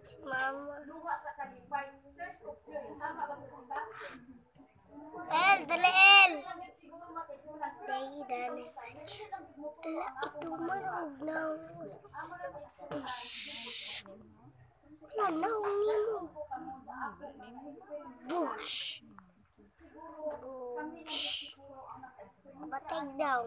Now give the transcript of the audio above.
Mama. El, dali El. Dali, dali. Ala, ito marog na. Wala na, nimo. Bush. Batag daw.